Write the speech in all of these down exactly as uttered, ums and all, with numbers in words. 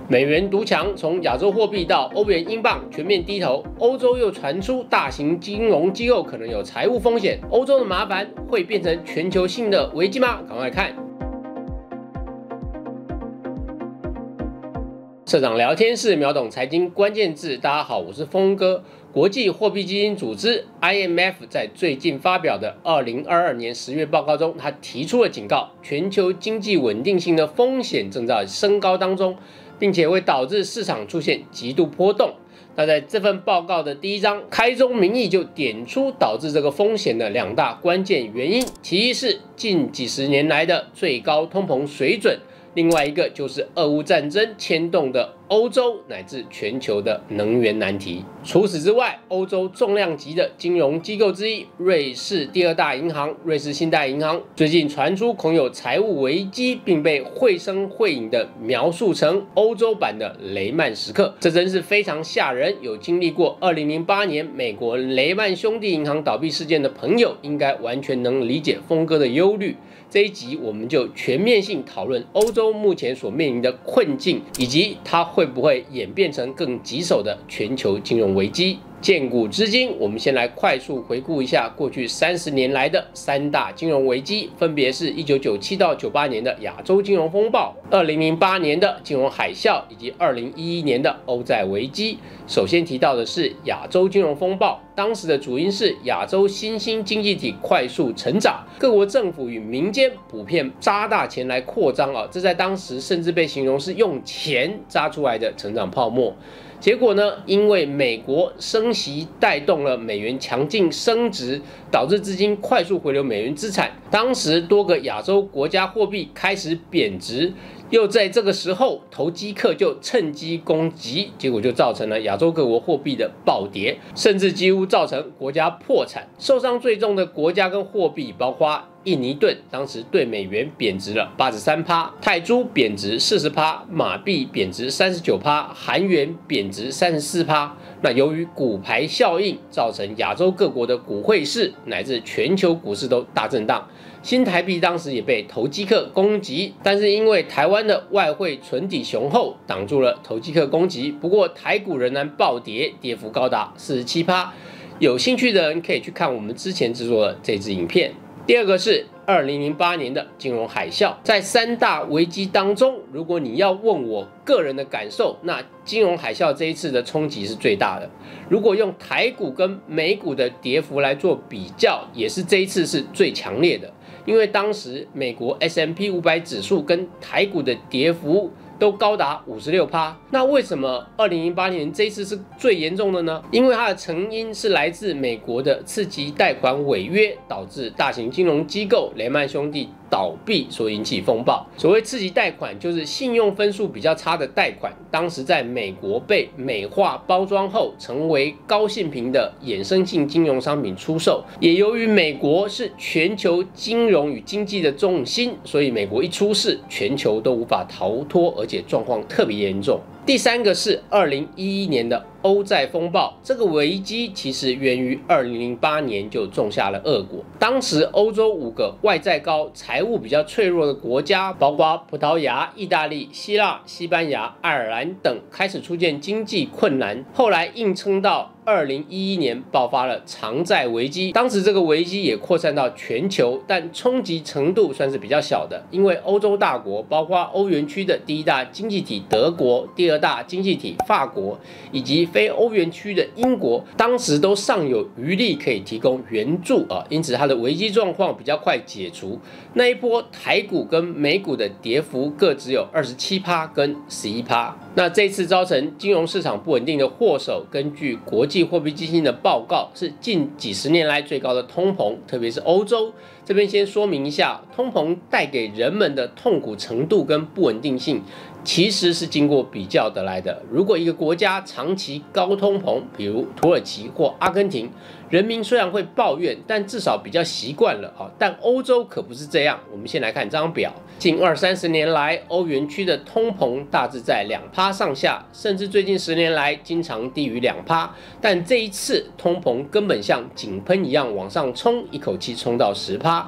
美元独强，从亚洲货币到欧元、英镑全面低头。欧洲又传出大型金融机构可能有财务风险，欧洲的麻烦会变成全球性的危机吗？赶快看。社长聊天室秒懂财经关键字，大家好，我是峰哥。国际货币基金组织 I M F 在最近发表的二零二二年十月报告中，他提出了警告，全球经济稳定性的风险正在升高当中，并且会导致市场出现极度波动。那在这份报告的第一章开宗明义就点出导致这个风险的两大关键原因，其一是近几十年来的最高通膨水准，另外一个就是俄乌战争牵动的欧洲乃至全球的能源难题。除此之外，欧洲重量级的金融机构之一瑞士第二大银行瑞士信贷银行最近传出恐有财务危机，并被绘声绘影的描述成欧洲版的雷曼时刻，这真是非常吓人。有经历过二零零八年美国雷曼兄弟银行倒闭事件的朋友，应该完全能理解峰哥的忧虑。这一集我们就全面性讨论欧洲目前所面临的困境，以及它会不会演变成更棘手的全球金融危机。见古知今，我们先来快速回顾一下过去三十年来的三大金融危机，分别是一九九七到九八年的亚洲金融风暴、二零零八年的金融海啸以及二零一一年的欧债危机。首先提到的是亚洲金融风暴，当时的主因是亚洲新兴经济体快速成长，各国政府与民间普遍扎大钱来扩张啊，这在当时甚至被形容是用钱扎出来的成长泡沫。结果呢，因为美国升息带动了美元强劲升值，导致资金快速回流美元资产，当时多个亚洲国家货币开始贬值，又在这个时候投机客就趁机攻击，结果就造成了亚洲各国货币的暴跌，甚至几乎造成国家破产。受伤最重的国家跟货币包括印尼盾，当时对美元贬值了 百分之八十三， 泰铢贬值 百分之四十， 马币贬值 百分之三十九， 韩元贬值 百分之三十四。 那由于骨牌效应，造成亚洲各国的股汇市乃至全球股市都大震荡，新台币当时也被投机客攻击，但是因为台湾的外汇存底雄厚，挡住了投机客攻击。不过台股仍然暴跌，跌幅高达 百分之四十七。 有兴趣的人可以去看我们之前制作的这支影片。第二个是二零零八年的金融海啸，在三大危机当中，如果你要问我个人的感受，那金融海啸这一次的冲击是最大的。如果用台股跟美股的跌幅来做比较，也是这一次是最强烈的，因为当时美国 S and P 五百 指数跟台股的跌幅都高达 百分之五十六。 那为什么二零零八年这一次是最严重的呢？因为它的成因是来自美国的次级贷款违约，导致大型金融机构雷曼兄弟倒闭所引起风暴。所谓次级贷款，就是信用分数比较差的贷款，当时在美国被美化包装后，成为高信评的衍生性金融商品出售。也由于美国是全球金融与经济的重心，所以美国一出事，全球都无法逃脱，而且状况特别严重。第三个是二零一一年的欧债风暴，这个危机其实源于二零零八年就种下了恶果。当时欧洲五个外债高、财务比较脆弱的国家，包括葡萄牙、意大利、希腊、西班牙、爱尔兰等，开始出现经济困难。后来硬撑到二零一一年爆发了偿债危机，当时这个危机也扩散到全球，但冲击程度算是比较小的，因为欧洲大国，包括欧元区的第一大经济体德国、第二大经济体法国，以及非欧元区的英国，当时都尚有余力可以提供援助啊，因此它的危机状况比较快解除。那一波台股跟美股的跌幅各只有 百分之二十七 跟 百分之十一。那这次造成金融市场不稳定的祸首，根据国际货币基金的报告，是近几十年来最高的通膨，特别是欧洲。这边先说明一下，通膨带给人们的痛苦程度跟不稳定性，其实是经过比较得来的。如果一个国家长期高通膨，比如土耳其或阿根廷，人民虽然会抱怨，但至少比较习惯了啊。但欧洲可不是这样。我们先来看这张表，近二三十年来，欧元区的通膨大致在 百分之二 上下，甚至最近十年来经常低于 百分之二。但这一次通膨根本像井喷一样往上冲，一口气冲到 百分之十。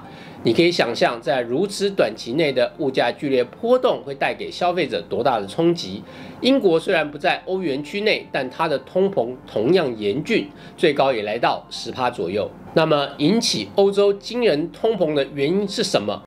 你可以想象，在如此短期内的物价剧烈波动会带给消费者多大的冲击。英国虽然不在欧元区内，但它的通膨同样严峻，最高也来到 百分之十 左右。那么引起欧洲惊人通膨的原因是什么？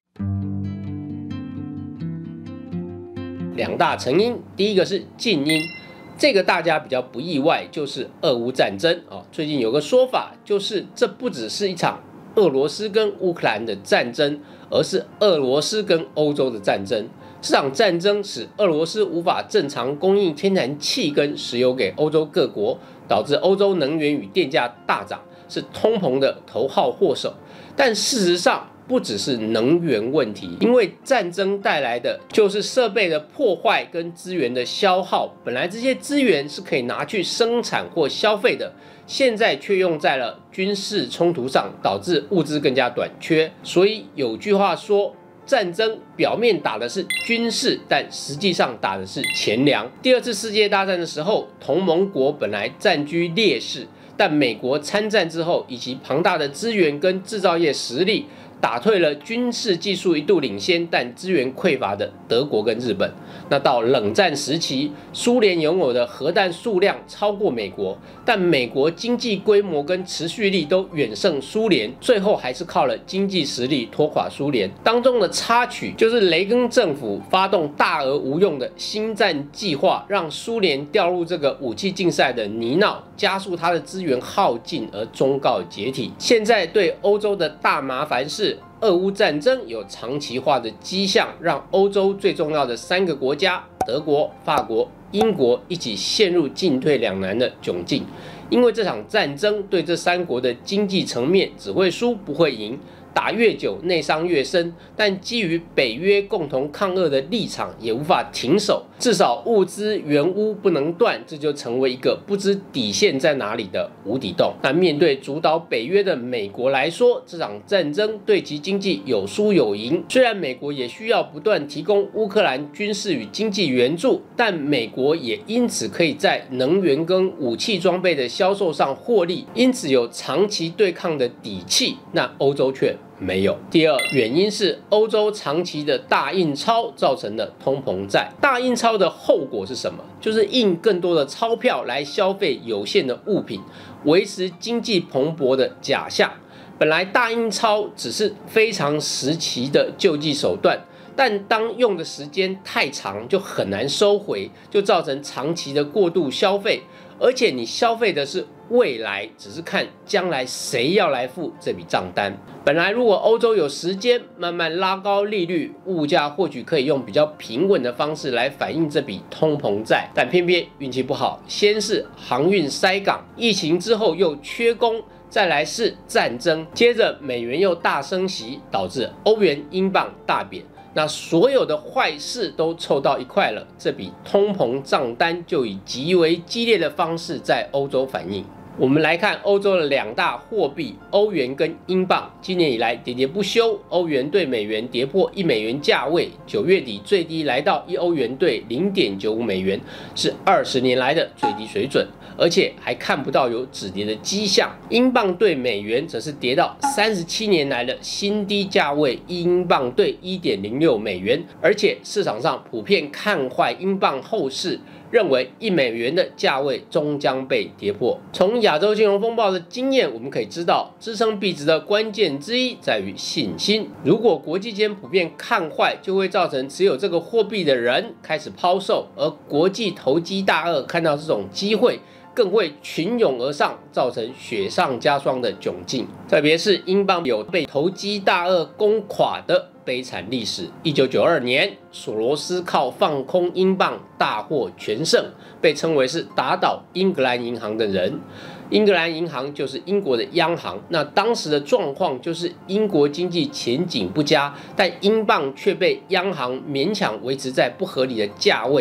两大成因，第一个是近因，这个大家比较不意外，就是俄乌战争啊。最近有个说法，就是这不只是一场俄罗斯跟乌克兰的战争，而是俄罗斯跟欧洲的战争。这场战争使俄罗斯无法正常供应天然气跟石油给欧洲各国，导致欧洲能源与电价大涨，是通膨的头号祸首。但事实上，不只是能源问题，因为战争带来的就是设备的破坏跟资源的消耗。本来这些资源是可以拿去生产或消费的，现在却用在了军事冲突上，导致物资更加短缺。所以有句话说，战争表面打的是军事，但实际上打的是钱粮。第二次世界大战的时候，同盟国本来占据劣势，但美国参战之后，以及庞大的资源跟制造业实力，打退了军事技术一度领先但资源匮乏的德国跟日本。那到冷战时期，苏联拥有的核弹数量超过美国，但美国经济规模跟持续力都远胜苏联，最后还是靠了经济实力拖垮苏联。当中的插曲就是雷根政府发动大而无用的星战计划，让苏联掉入这个武器竞赛的泥淖，加速它的资源耗尽而终告解体。现在对欧洲的大麻烦是，俄乌战争有长期化的迹象，让欧洲最重要的三个国家德国、法国、英国一起陷入进退两难的窘境。因为这场战争对这三国的经济层面只会输不会赢，打越久内伤越深，但基于北约共同抗俄的立场也无法停手，至少物资援乌不能断，这就成为一个不知底线在哪里的无底洞。那面对主导北约的美国来说，这场战争对其经济有输有赢。虽然美国也需要不断提供乌克兰军事与经济援助，但美国也因此可以在能源跟武器装备的销售上获利，因此有长期对抗的底气。那欧洲却没有。第二，原因是欧洲长期的大印钞造成的通膨债。大印钞的后果是什么？就是印更多的钞票来消费有限的物品，维持经济蓬勃的假象。本来大印钞只是非常时期的救济手段，但当用的时间太长，就很难收回，就造成长期的过度消费。而且你消费的是未来，只是看将来谁要来付这笔账单。本来如果欧洲有时间慢慢拉高利率，物价或许可以用比较平稳的方式来反映这笔通膨债，但偏偏运气不好，先是航运塞港，疫情之后又缺工，再来是战争，接着美元又大升息，导致欧元、英镑大贬。那所有的坏事都凑到一块了，这笔通膨账单就以极为激烈的方式在欧洲反映。我们来看欧洲的两大货币欧元跟英镑，今年以来喋喋不休，欧元对美元跌破一美元价位，九月底最低来到一欧元兑 零点九五美元，是二十年来的最低水准，而且还看不到有止跌的迹象。英镑对美元则是跌到三十七年来的新低价位，一英镑兑 一点零六美元，而且市场上普遍看坏英镑后市，认为一美元的价位终将被跌破。从亚洲金融风暴的经验，我们可以知道，支撑币值的关键之一在于信心。如果国际间普遍看坏，就会造成持有这个货币的人开始抛售，而国际投机大鳄看到这种机会，更会群涌而上，造成雪上加霜的窘境。特别是英镑有被投机大鳄攻垮的悲惨历史。一九九二年，索罗斯靠放空英镑大获全胜，被称为是打倒英格兰银行的人。英格兰银行就是英国的央行，那当时的状况就是英国经济前景不佳，但英镑却被央行勉强维持在不合理的价位，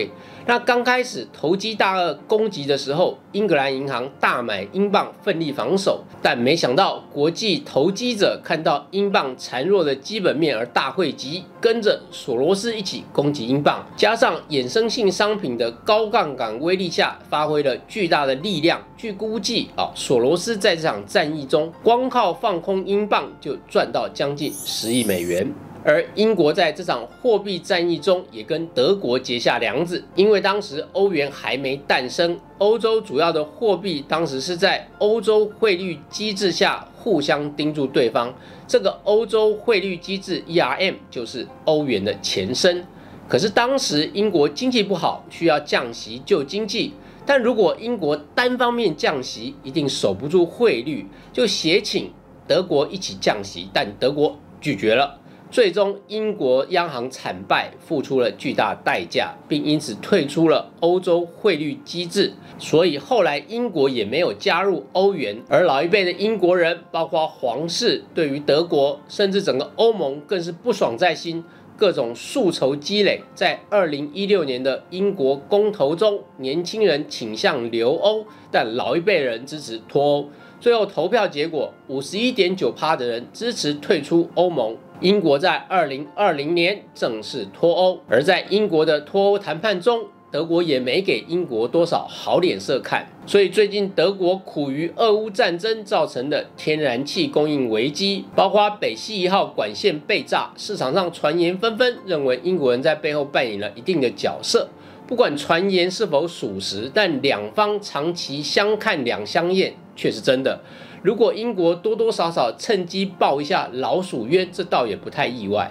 那刚开始投机大鳄攻击的时候，英格兰银行大买英镑，奋力防守，但没想到国际投机者看到英镑孱弱的基本面而大汇集，跟着索罗斯一起攻击英镑，加上衍生性商品的高杠杆威力下，发挥了巨大的力量。据估计啊，索罗斯在这场战役中，光靠放空英镑就赚到将近十亿美元。而英国在这场货币战役中也跟德国结下梁子，因为当时欧元还没诞生，欧洲主要的货币当时是在欧洲汇率机制下互相盯住对方。这个欧洲汇率机制 E R M 就是欧元的前身。可是当时英国经济不好，需要降息救经济。但如果英国单方面降息，一定守不住汇率，就协请德国一起降息，但德国拒绝了。最终，英国央行惨败，付出了巨大代价，并因此退出了欧洲汇率机制。所以后来英国也没有加入欧元。而老一辈的英国人，包括皇室，对于德国甚至整个欧盟更是不爽在心。各种宿仇积累，在二零一六年的英国公投中，年轻人倾向留欧，但老一辈人支持脱欧。最后投票结果， 百分之五十一点九 的人支持退出欧盟。英国在二零二零年正式脱欧，而在英国的脱欧谈判中，德国也没给英国多少好脸色看。所以最近德国苦于俄乌战争造成的天然气供应危机，包括北溪一号管线被炸，市场上传言纷纷，认为英国人在背后扮演了一定的角色。不管传言是否属实，但两方长期相看两相厌却是真的。如果英国多多少少趁机爆一下老鼠冤，这倒也不太意外。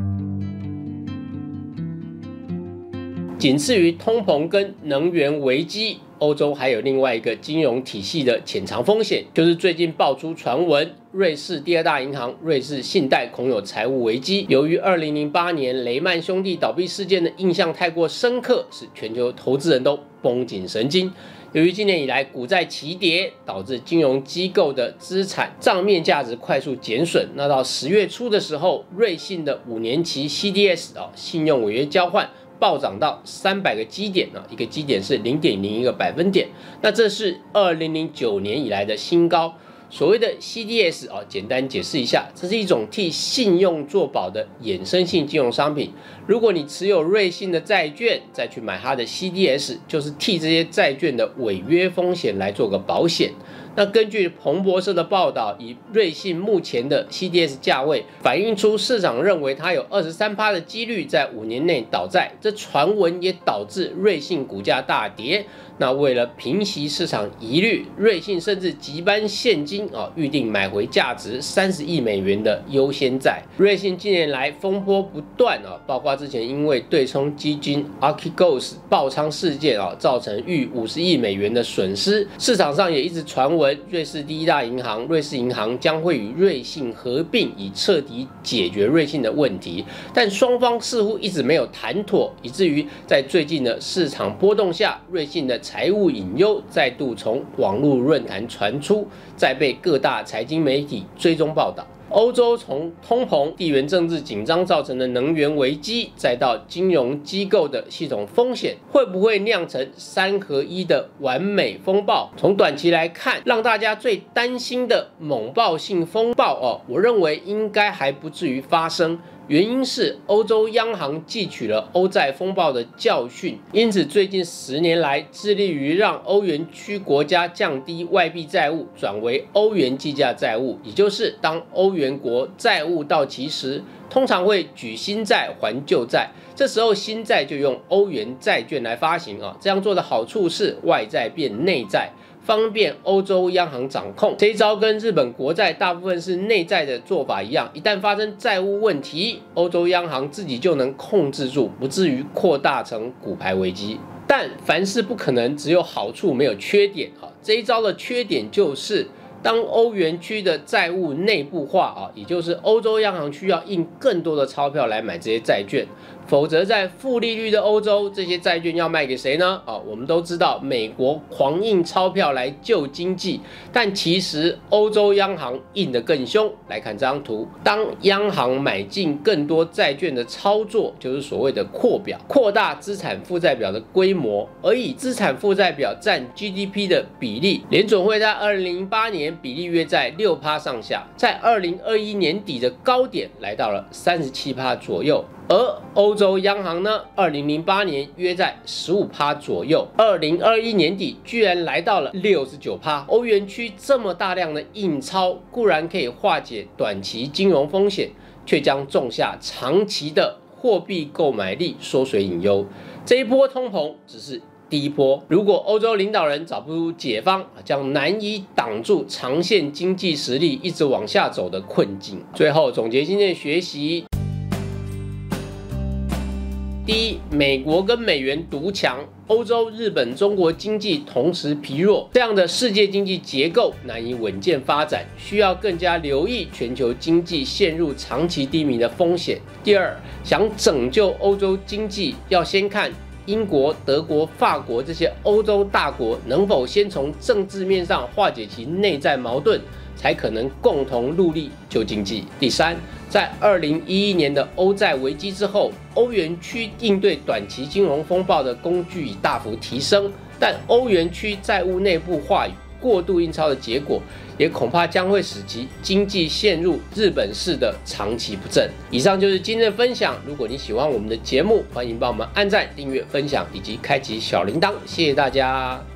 仅次于通膨跟能源危机，欧洲还有另外一个金融体系的潜藏风险，就是最近爆出传闻，瑞士第二大银行瑞士信贷恐有财务危机。由于二零零八年雷曼兄弟倒闭事件的印象太过深刻，使全球投资人都绷紧神经。由于今年以来股债齐跌，导致金融机构的资产账面价值快速减损。那到十月初的时候，瑞信的五年期 C D S 啊、哦、信用违约交换暴涨到三百个基点啊，一个基点是 零点零一个百分点，那这是二零零九年以来的新高。所谓的 C D S 啊，简单解释一下，这是一种替信用做保的衍生性金融商品。如果你持有瑞信的债券，再去买它的 C D S， 就是替这些债券的违约风险来做个保险。那根据彭博社的报道，以瑞信目前的 C D S 价位，反映出市场认为它有 百分之二十三 的几率在五年内倒债。这传闻也导致瑞信股价大跌。那为了平息市场疑虑，瑞信甚至急搬现金啊，预定买回价值三十亿美元的优先债。瑞信近年来风波不断啊，包括之前因为对冲基金 Archegos 爆仓事件啊，造成逾五十亿美元的损失。市场上也一直传闻，瑞士第一大银行瑞士银行将会与瑞信合并，以彻底解决瑞信的问题。但双方似乎一直没有谈妥，以至于在最近的市场波动下，瑞信的财务隐忧再度从网络论坛传出，再被各大财经媒体追踪报道。欧洲从通膨、地缘政治紧张造成的能源危机，再到金融机构的系统风险，会不会酿成三合一的完美风暴？从短期来看，让大家最担心的猛爆性风暴哦，我认为应该还不至于发生。原因是欧洲央行汲取了欧债风暴的教训，因此最近十年来致力于让欧元区国家降低外币债务，转为欧元计价债务，也就是当欧元国债务到期时，通常会举新债还旧债，这时候新债就用欧元债券来发行啊。这样做的好处是外债变内债，方便欧洲央行掌控。这一招跟日本国债大部分是内债的做法一样，一旦发生债务问题，欧洲央行自己就能控制住，不至于扩大成骨牌危机。但凡事不可能只有好处没有缺点啊，这一招的缺点就是当欧元区的债务内部化啊，也就是欧洲央行需要印更多的钞票来买这些债券， 否则在负利率的欧洲，这些债券要卖给谁呢？啊，我们都知道美国狂印钞票来救经济，但其实欧洲央行印得更凶。来看这张图，当央行买进更多债券的操作，就是所谓的扩表，扩大资产负债表的规模，而以资产负债表占 G D P 的比例，联准会在二零零八年比例约在 百分之六 上下，在二零二一年底的高点来到了 百分之三十七 左右。而欧洲央行呢，二零零八年约在 百分之十五 左右，二零二一年底居然来到了 百分之六十九。欧元区这么大量的印钞，固然可以化解短期金融风险，却将种下长期的货币购买力缩水隐忧。这一波通膨只是第一波，如果欧洲领导人找不出解方，将难以挡住长线经济实力一直往下走的困境。最后总结今天的学习。第一，美国跟美元独强，欧洲、日本、中国经济同时疲弱，这样的世界经济结构难以稳健发展，需要更加留意全球经济陷入长期低迷的风险。第二，想拯救欧洲经济，要先看英国、德国、法国这些欧洲大国能否先从政治面上化解其内在矛盾，才可能共同努力救经济。第三，在二零一一年的欧债危机之后，欧元区应对短期金融风暴的工具已大幅提升，但欧元区债务内部化与过度印钞的结果，也恐怕将会使其经济陷入日本式的长期不振。以上就是今天的分享，如果你喜欢我们的节目，欢迎帮我们按赞、订阅、分享以及开启小铃铛，谢谢大家。